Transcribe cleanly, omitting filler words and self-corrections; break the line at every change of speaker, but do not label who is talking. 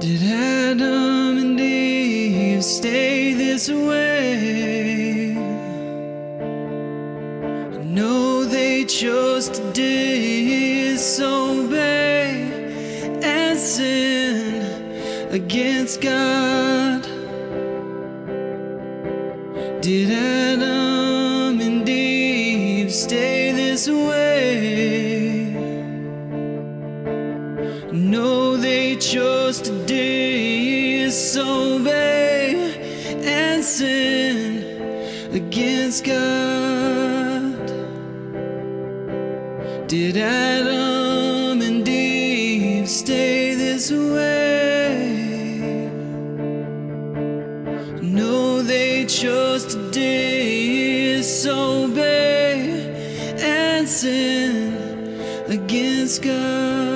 Did Adam and Eve stay this way? No, they chose to disobey and sin against God. Did Adam and Eve stay this way? No, they chose to disobey and sin against God. Did Adam and Eve stay this way? No, they chose to disobey and sin against God.